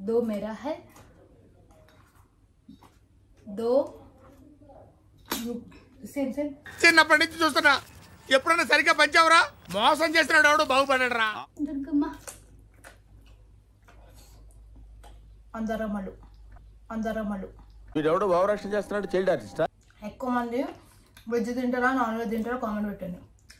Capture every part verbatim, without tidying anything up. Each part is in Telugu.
दो मेरा है, दो సేమ్ సేమ్ చిన్నప్పటి నుంచి చూస్తున్నా ఎప్పుడైనా సరిగ్గా పంచావురా మోసం చేస్తున్నాడు ఎవడు బాగుపడరా దుర్గమ్మ అందరమలు అందరమలు వీడెవడో భావరక్షణ చేస్తున్నాడు చైల్డ్ ఆర్టిస్టా ఎక్కువ మంది వెజ్ తింటారా నాన్ వెజ్ తింటారా కామెంట్ పెట్టండి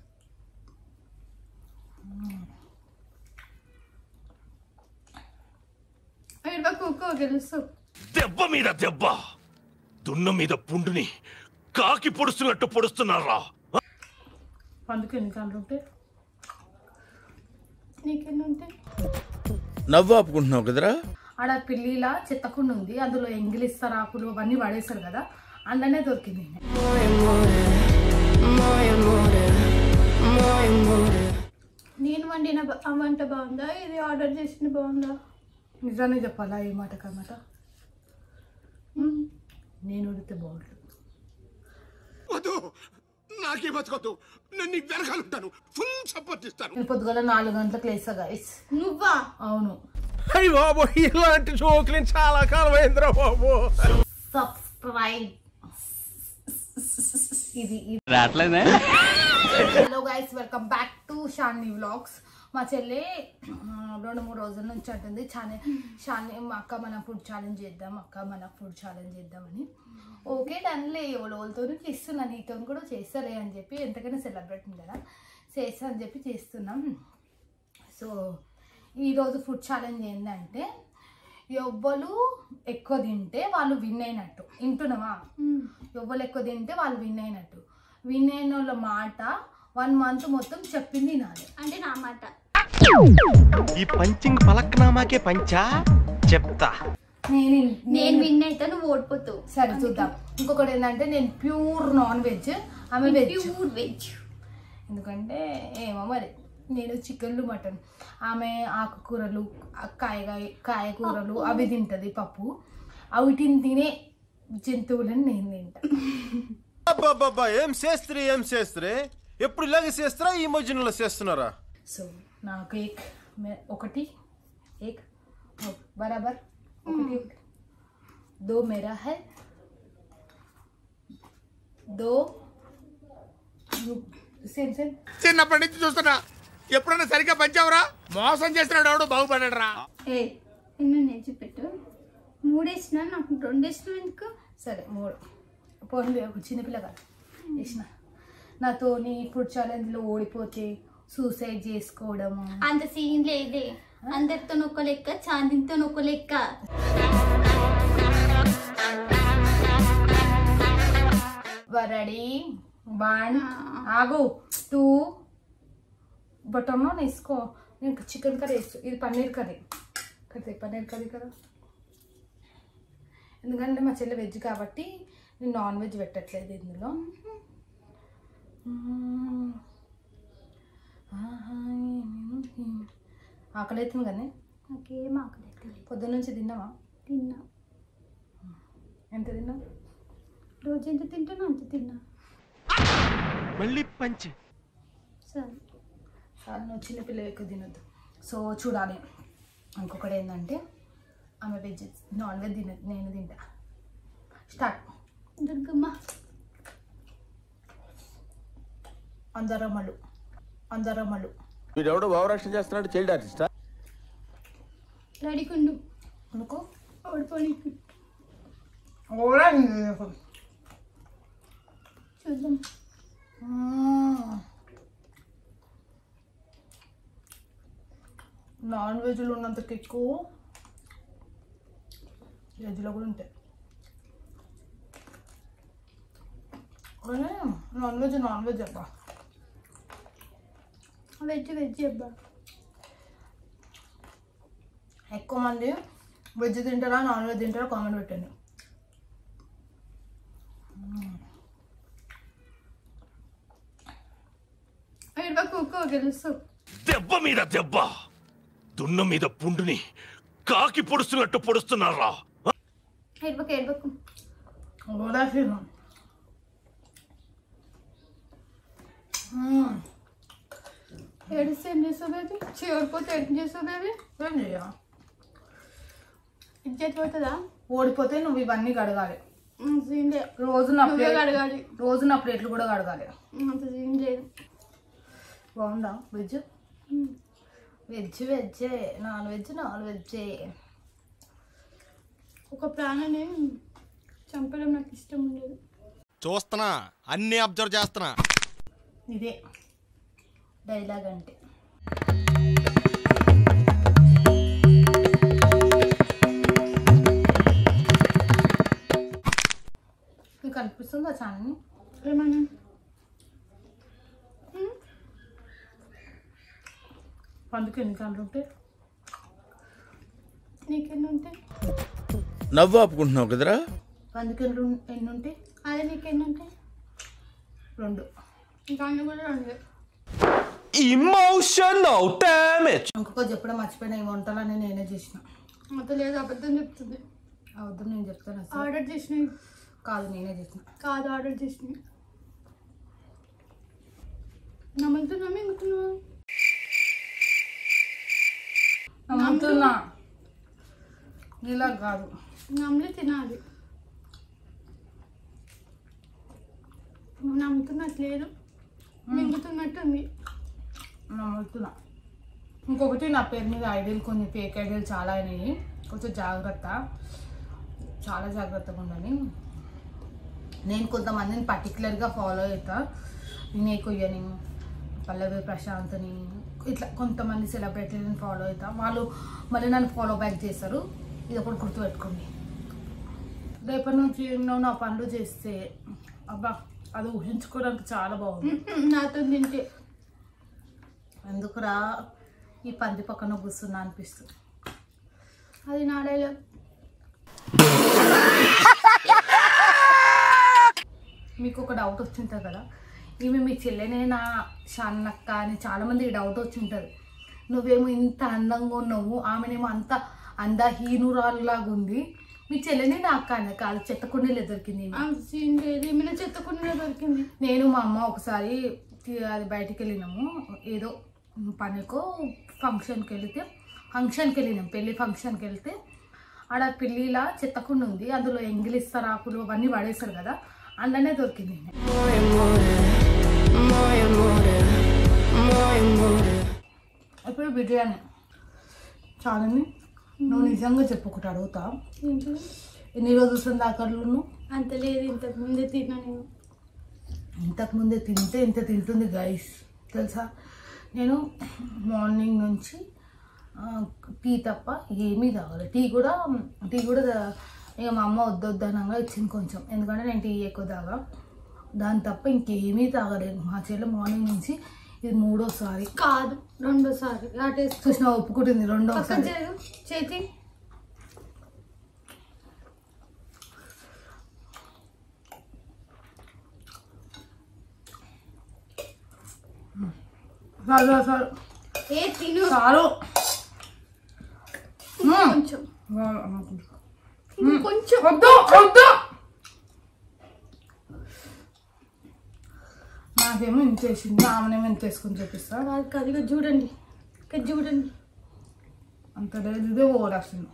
గెలుస్తూ దెబ్బ మీద దెబ్బ దున్న మీద పుండుని కాకి పొడుస్తున్నట్టు పొడుస్తున్నారా అందుకే ఎన్నికలు ఉంటాయి నీకెన్ని ఉంటాయి నవ్వు ఆపుకుంటున్నావు కదరా ఆడ పిల్లిలా చెత్తకుండా ఉంది అందులో ఎంగిలిస్తారు ఆకులు అవన్నీ పడేస్తారు కదా అందులోనే దొరికింది నేను వండిన వంట బాగుందా ఇది ఆర్డర్ చేసిన బాగుందా నిజానే చెప్పాలా ఏ మాట కమాట నేను ఉడితే బాగుంటుంది వద్దు నాకే బతకొద్దు నేను నీ వెనకాలంటాను ఫుల్ సపోర్ట్ ఇస్తాను నేను పొద్దుగల నాలుగు గంటలకు లేస్తా గైస్ నువ్వా అవును అయ్య బాబు ఇలాంటి జోకులు చాలా కాలం అయిందిరా బాబు సబ్స్క్రైబ్ ఇది రాట్లేదే hello guys welcome back to Shanni vlogs మా చెల్లి రెండు మూడు రోజుల నుంచి అంటుంది చాలా షాన్ని మా అక్క మన ఫుడ్ ఛాలెంజ్ చేద్దాం అక్క మన ఫుడ్ ఛాలెంజ్ చేద్దామని ఓకే డన్లే ఎవరితో చేస్తున్నా నీతో కూడా చేస్తారే అని చెప్పి ఎంతకైనా సెలబ్రేట్ కదా చేస్తా అని చెప్పి చేస్తున్నాం సో ఈరోజు ఫుడ్ ఛాలెంజ్ ఏంటంటే ఎవ్వరు ఎక్కువ తింటే వాళ్ళు విన్ అయినట్టు వింటున్నావా ఎవ్వరు ఎక్కువ తింటే వాళ్ళు విన్ అయినట్టు విన్ అయిన వాళ్ళ మాట వన్ మంత్ మొత్తం చెప్పింది నాది అంటే నా మాట ఈ పంచింగ్ పలక్నామాకే పంచా చెప్తా నేను నేను విన్ అయితే నువ్వు ఓడిపోతావు సరే చూద్దాం ఇంకొకటి ఏంటంటే నేను ప్యూర్ నాన్ వెజ్ ఆమె వెజ్ ప్యూర్ వెజ్ ఎందుకంటే ఏమో మరి నేను చికెన్లు మటన్ ఆమె ఆకుకూరలు కాయగాయ కాయకూరలు అవి తింటుంది పప్పు అవిటిని తినే జంతువులను నేను తింటా అబ్బాబ్బా ఏం చేస్త్రీ ఏం చేస్త్రీ ఎప్పుడు ఇలాగే చేస్తారా ఈ మధ్యలో చేస్తున్నారా సో నాకు ఏక్ ఒకటి ఏక్ బరాబర్ ఒకటి దో మేరా హై దో సేమ్ సేమ్ చిన్నప్పటి నుంచి చూస్తున్నా ఎప్పుడైనా సరిగ్గా పంచావురా మోసం చేస్తున్నాడు ఎవడు బాగుపడరా ఏ ఎన్నో నేర్చి పెట్టు మూడేసిన నాకు రెండేసిన ఎందుకు సరే మూడు పోనీ ఒక చిన్నపిల్ల కాదు వేసిన నాతోని ఫుడ్ ఛాలెంజ్లో ఓడిపోతే సూసైడ్ చేసుకోవడము అంత సీన్ లేదే అందరితో ఒక లెక్క చాందితో ఒక లెక్క రెడీ వన్ ఆగు టూ బటన్ వేసుకో నేను చికెన్ కర్రీ వేస్తూ ఇది paneer curry curry paneer curry కదా ఎందుకంటే మా చెల్లి వెజ్ కాబట్టి నేను నాన్ వెజ్ పెట్టట్లేదు ఇందులో ఆకలి అవుతుంది కానీ నాకేం ఆకలి అవుతుంది పొద్దున్న నుంచి తిన్నావా తిన్నా ఎంత తిన్నావు రోజు ఎంత తింటానో అంత తిన్నా మళ్ళీ పంచి సరే చాలా నువ్వు చిన్నపిల్లలు ఎక్కువ తినొద్దు సో చూడాలి ఇంకొకటి ఏంటంటే ఆమె వెజ్ నాన్ వెజ్ తినదు నేను తింటా స్టార్ట్ దుర్గమ్మ అందరమలు అందరమలు వీడెవడో భావరక్షణ చేస్తున్నాడు చైల్డ్ ఆర్టిస్టా రెడీకుండు అనుకో ఓడిపోనికి చూద్దాం నాన్ వెజ్లో ఉన్నంత ఎక్కువ వెజ్లో కూడా ఉంటాయి కానీ నాన్ వెజ్ నాన్ వెజ్ అబ్బా వెజ్ వెజ్ అబ్బా ఎక్కువ మంది వెజ్ తింటారా నాన్ వెజ్ తింటారా కామెంట్ పెట్టండి కుక్క గెలుస్తూ దెబ్బ మీద దెబ్బ దున్న మీద పుండుని కాకి పొడుస్తున్నట్టు పొడుస్తున్నారా ఏడ్బకు ఏడ్బకు ఏడిస్తే ఏం చేస్తావు బేబీ? చేయకపోతే ఏం చేస్తావు బేబీ? ఏం చేయ ఇజ్జత్ పోతుందా? ఓడిపోతే నువ్వు ఇవన్నీ కడగాలి. సీన్ లేదు. రోజు నా నువ్వే ప్లేట్ కడగాలి. రోజు నా ప్లేట్లు కూడా కడగాలి. అంత సీన్ లేదు. బాగుందా వెజ్? వెజ్ వెజ్జే, నాన్ వెజ్ నాన్ వెజ్జే. ఒక ప్రాణిని చంపడం నాకు ఇష్టం ఉండదు. చూస్తున్నా, అన్ని అబ్జర్వ్ చేస్తున్నా. ఇదే డైలాగ్ అంటే. నీకు అనిపిస్తుందా ఛానల్ని? ఏమన్నా పందుకు ఎన్ని కళ్ళు ఉంటాయి? నీకెన్ని ఉంటాయి? నవ్వు ఆపుకుంటున్నావు కదరా? పందుకు ఎన్ని ఎన్ని ఉంటాయి? అదే నీకెన్ని ఉంటాయి? రెండు. ఇంకా అన్ని కూడా రెండు. Emotional damage. ఇంకొక చెప్పడం మర్చిపోయినా, ఈ వంటలని నేనే చేసిన. అంత లేదు, అబద్ధం చెప్తుంది. అవద్దు, నేను చెప్తాను. అసలు ఆర్డర్ చేసినవి కాదు, నేనే చేసిన. కాదు, ఆర్డర్ చేసినవి. నమ్ముతున్నా మింగుతున్నా నమ్ముతున్నా, ఇలా కాదు. నమ్మలే తినాలి. నమ్ముతున్నట్లేదు, మింగుతున్నట్టుంది. నమ్ముతున్నా. ఇంకొకటి, నా పేరు మీద ఐడియాలు కొన్ని ఫేక్ ఐడియాలు చాలా అయినాయి. కొంచెం జాగ్రత్త, చాలా జాగ్రత్తగా ఉండాలి. నేను కొంతమందిని పర్టికులర్గా ఫాలో అవుతా. వినయ్ కొయ్యని, పల్లవి ప్రశాంత్ని, ఇట్లా కొంతమంది సెలబ్రిటీని ఫాలో అవుతా. వాళ్ళు మళ్ళీ నన్ను ఫాలో బ్యాక్ చేస్తారు. ఇది ఒకటి గుర్తుపెట్టుకోండి. రేపటి నుంచి నువ్వు నా పనులు చేస్తే అబ్బా, అది ఊహించుకోవడానికి చాలా బాగుంది. నాతో తింటే ఎందుకురా ఈ పంది పక్కన కూర్చున్నా అనిపిస్తుంది. అది నా డైలాగ్. మీకు ఒక డౌట్ వచ్చింటుంది కదా, ఈమె మీ చెల్లెనేనా షాన్నక్క అని చాలామందికి డౌట్ వచ్చి ఉంటుంది. నువ్వేమో ఇంత అందంగా ఉన్నావు, ఆమెనేమో అంత అందహీనురాలులాగా ఉంది. మీ చెల్లెనే నా అక్క అన్న కాదు, చెత్తకుండీలో దొరికింది. సీన్ లేదు, ఏమైనా చెత్తకుండా దొరికింది. నేను మా అమ్మ ఒకసారి అది బయటికి వెళ్ళినాము, ఏదో పనికో ఫంక్షన్కి వెళితే ఫంక్షన్కి వెళ్ళినాం పెళ్ళి ఫంక్షన్కి వెళ్తే ఆడ పెళ్ళిలా చెత్తకుండా ఉంది. అందులో ఎంగిలిస్త రాకులు అవన్నీ పడేస్తారు కదా, అందులోనే దొరికింది. ఇప్పుడు బిర్యానీ చాలని నువ్వు నిజంగా చెప్పుకుంటూ అడుగుతా, ఇంట్లో ఎన్ని రోజులు దాకా నువ్వు? అంత లేదు, ఇంతకు ముందే తిన్నా నేను. ఇంతకుముందే తింటే ఇంత తింటుంది గైస్, తెలుసా? నేను మార్నింగ్ నుంచి టీ తప్ప ఏమీ తాగాలి. టీ కూడా టీ కూడా ఇక మా అమ్మ వద్దొద్దనంగా ఇచ్చింది కొంచెం, ఎందుకంటే నేను టీ ఎక్కువ తాగా. దాని తప్ప ఇంకేమీ తాగలేదు. మా చెల్లె మార్నింగ్ నుంచి ఇది మూడోసారి కాదు రెండోసారి అటేసి చూసిన ఒప్పుకుంటుంది. రెండోసారి చేతి చాలు చాలు ఏ తిను చాలు కొంచెం కొంచెం వద్దు వద్దు. నాకేమో ఇంత వేసింది, ఆమెనేమో ఇంత వేసుకొని చూపిస్తా. కదిగా చూడండి, ఇక్కడ చూడండి. అంత లేదు, ఇదే ఓవర్ వస్తుంది.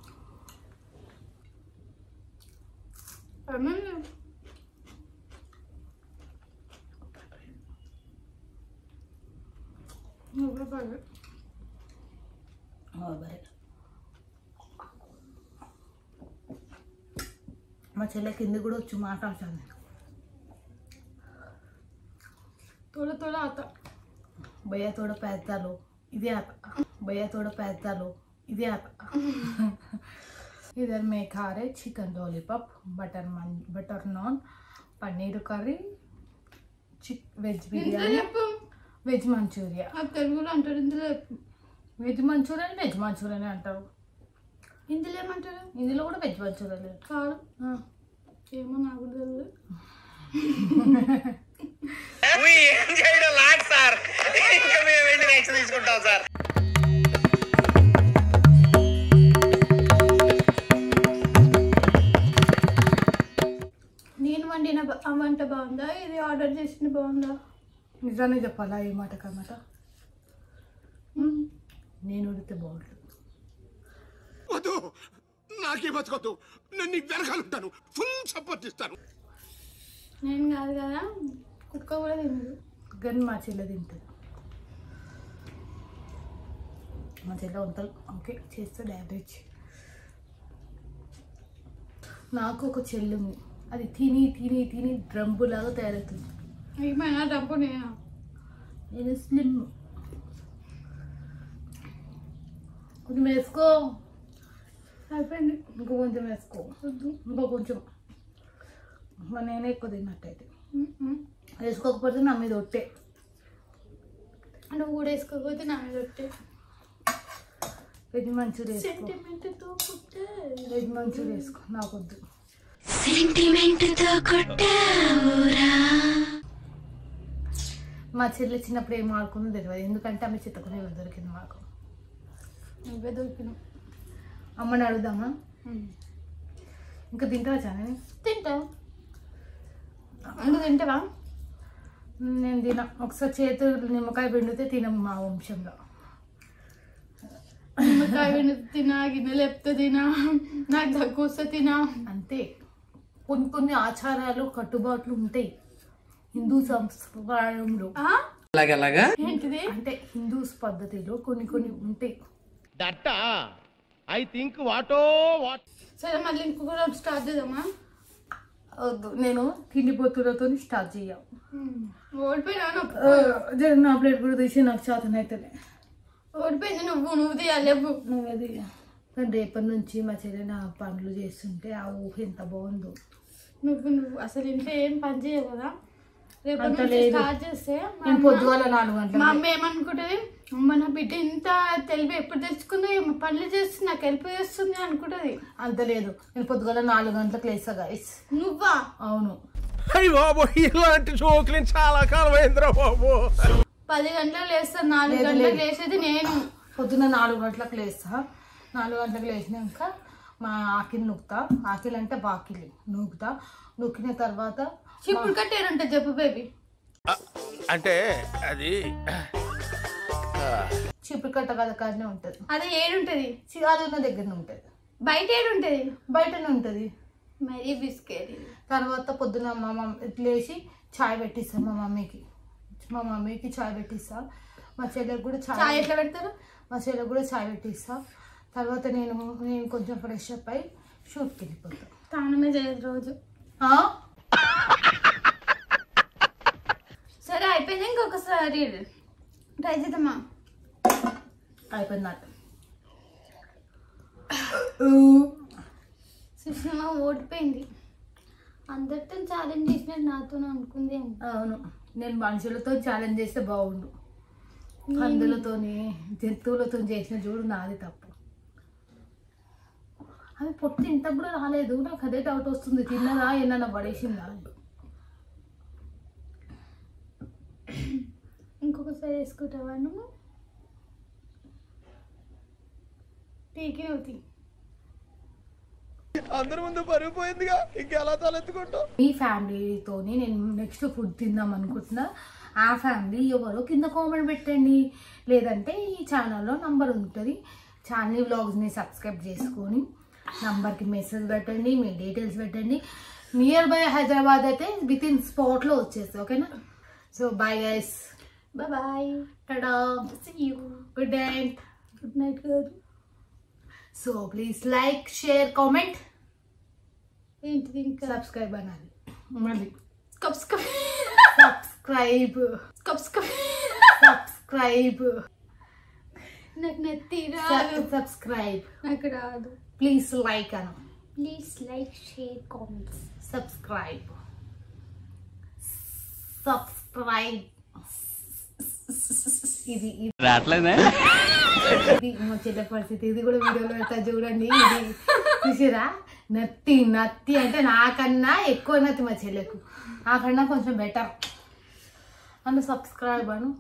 మా చెల్లె కింద కూడా వచ్చి మాట్లాడుతుంది. తోడ తోడ అత భయ్య తోడ పేస్తాలు ఇదే అత, భయ్య తోడ పేస్తాలు ఇదే అత. इधर मैं खा रहे chicken lollipop, butter butter naan, paneer curry, चिक वेज बिरयानी, వెజ్ మంచూరియా. తెలుగులో అంటారు, ఇందులో వెజ్ మంచూరియన్ వెజ్ మంచూరియన్ అంటారు. ఇందులో ఏమంటారు? ఇందులో కూడా వెజ్ మంచూరియన్ కాదు, ఏమో నాకు తెలియదు. ఏం చేయడం లాట్ సార్, ఇంకా మేము వెళ్ళి నెక్స్ట్ తీసుకుంటాం సార్. నేను వండిన వంట బాగుందా, ఇది ఆర్డర్ చేసిన బాగుందా? నిజాన్ని చెప్పాలా ఏ మాట కమాట? నేను ఉడితే బాగుంటుంది. వద్దు, నాకే బతకొద్దు, నేను నీ వెనకాలంటాను, ఫుల్ సపోర్ట్ ఇస్తాను. నేను కాదు కదా, కుక్క కూడా తినదు. కానీ మా చెల్లె తింటుంది. మా చెల్లె వంటలు ఓకే చేస్తే డ్యామేజ్. నాకు ఒక చెల్లి ఉంది, అది తిని తిని తిని డ్రంబులాగా తయారవుతుంది. ఏమైనా డబ్బు నేనా? నేను స్లిమ్. కొంచెం వేసుకో, అయిపోయింది. ఇంకో కొంచెం వేసుకో, ఇంకో కొంచెం. మరి నేనే ఎక్కువ తిన్నట్టయితే. వేసుకోకపోతే నా మీద ఒట్టే. నువ్వు కూడా వేసుకోకపోతే నా మీద ఒట్టే. వెజ్ మంచూరి వేసుకో, సెంటిమెంట్తో పుట్టే వెజ్ మంచూరి వేసుకో, నాకొద్దు. మా చెల్లి చిన్నప్పుడు ఏం ఆడుకుందో తెలియదు, ఎందుకంటే ఆమె చిత్తకునే దొరికింది మాకు. నువ్వే దొరికినావు. అమ్మని అడుగుదామా? ఇంకా తింటావా చాలా? తింటావు. నువ్వు తింటావా? నేను తిన. ఒకసారి చేతులు నిమ్మకాయ పిండితే తినం మా వంశంలో. నిమ్మకాయ పిండి తినా, గిన్నెలు ఎప్తే తినా, నాకు దగ్గు వస్తే తినా. అంతే. కొన్ని కొన్ని ఆచారాలు కట్టుబాట్లు ఉంటాయి హిందూ సంస్కారంలో. ఏంటిది? అంటే హిందూస్ పద్ధతిలో కొన్ని కొన్ని ఉంటాయి. సరే మళ్ళీ ఇంకొక స్టార్ట్ చేద్దామా? వద్దు, నేను తిండి పొత్తులతో స్టార్ట్ చేయాలి. ఓడిపోయినా? జగన్ నా ప్లేట్ కూడా తీసి నాకు చేతన అవుతుంది. ఓడిపోయింది నువ్వు, నువ్వు తీయాలి. నువ్వది. కానీ రేపటి నుంచి మా చెల్లి నా పనులు చేస్తుంటే ఆ ఊహ ఎంత బాగుందో. నువ్వు నువ్వు అసలు ఇంట్లో ఏం పని చేయవు కదా. రేపటి అంత నుంచి లేదు. స్టార్ట్ చేస్తే మా నేను అమ్మ- పొద్దుగాల నాలుగు మా గంటల అమ్మ ఏమనుకుంటుంది, మన బిడ్డ ఇంత తెలివి ఎప్పుడు తెచ్చుకుందో, ఏమో పనులు చేస్తుంది, నాకు హెల్ప్ చేస్తుంది అనుకుంటుంది. అంత లేదు. నేను పొద్దుగాల నాలుగు గంటలకు లేస్తా గైస్. నువ్వా? అవును. అయ్యి బాబు, ఇలాంటి జోకులు చాలా కాలం అయిందిరా బాబు. పది గంటలకు లేస్తాను, నాలుగు లేదు, గంటలకు లేదు. లేచేది నేను. పొద్దున్న నాలుగు గంటలకు లేస్తా. నాలుగు గంటలకు లేచినాక మా ఆకిలి నూకుతా. ఆకిలి అంటే బాకిలి నూకుతా. నూకిన తర్వాత చిప్పుడు కట్టేరుంటుంది చెప్పు బేబీ. అంటే అది చిప్పుడు కట్ట కథ కాడనే ఉంటుంది. అది ఏడుంటది? చిరాదు ఉన్న దగ్గరనే ఉంటుంది. బయట ఏడుంటది? బయటనే ఉంటుంది. మరీ బిస్కెట్. తర్వాత పొద్దున మా మమ్మీ లేచి చాయ్ పెట్టిస్తాను మా మమ్మీకి. మా మమ్మీకి చాయ్ పెట్టిస్తా. మా చెల్లెకి కూడా చాయ్ చాయ్ ఎట్లా పెడతారు? మా చెల్లెకి కూడా చాయ్ పెట్టిస్తా. తర్వాత నేను నేను కొంచెం ఫ్రెష్ అప్ అయి షూట్కి వెళ్ళిపోతా. తానమే చేయదు రోజు. ఆ? సరే అయిపోయింది, ఇంకొకసారి ట్రై చేద్దామా? అయిపోయిందట. సుష్మా ఓడిపోయింది. అందరితో ఛాలెంజ్ చేసినట్టు నాతో అనుకుంది. అవును, నేను మనుషులతో ఛాలెంజ్ చేస్తే బాగుండు. పందులతోని జంతువులతో చేసిన చూడు నాది తప్పు. అవి పొట్టి ఇంత కూడా రాలేదు. నాకు అదే డౌట్ వస్తుంది, తిన్నదా ఏమన్నా పడేసిందా. ఇంకొకసారి వేసుకుంటావా నువ్వు? పీకి అవుతాయి. అందరి ముందు పరిగిపోయిందిగా, ఇంకెలా తలెత్తుకుంటావు? మీ ఫ్యామిలీతోని నేను నెక్స్ట్ ఫుడ్ తిందాం అనుకుంటున్నా. ఆ ఫ్యామిలీ ఎవరో కింద కామెంట్ పెట్టండి, లేదంటే ఈ ఛానల్లో నంబర్ ఉంటుంది. ఛానల్ వ్లాగ్స్ని సబ్స్క్రైబ్ చేసుకొని నంబర్కి మెసేజ్ పెట్టండి, మీ డీటెయిల్స్ పెట్టండి. నియర్ బై హైదరాబాద్ అయితే విత్ ఇన్ స్పాట్లో వచ్చేస్తుంది. ఓకేనా? So bye guys. Bye bye. Tada. See you. Good night. Good night గారు. So please like, share, comment, ఏంటిది ఇంకా? సబ్స్క్రైబ్ అనాలి మళ్ళీ. సబ్స్క్రైబ్ సబ్స్క్రైబ్ సబ్స్క్రైబ్ నాకు నెత్తి రాదు. సబ్స్క్రైబ్. నాకు రాదు. ప్లీజ్ లైక్ అను. Please like, share, comments. Subscribe subscribe ఇది ఇది ఇది మా చెల్లె పరిస్థితి. ఇది కూడా వీడియోలో పెడతా చూడండి. ఇది చూసిరా, నత్తి నత్తి అంటే నాకన్నా ఎక్కువ నత్తి మా చెల్లెకు. నాకన్నా కొంచెం బెటర్ అను. సబ్స్క్రైబ్ అను.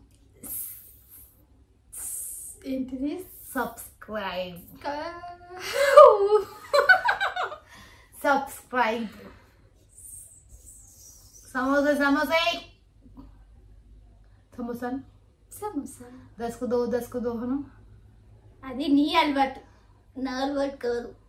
ఏంటిది? Subscribe subscribe. సమోసా సమోసా సమోసా సమోసా. దస్కు దో దస్కు దో హను. అది నీ అలవాటు, నా అలవాటు కాదు.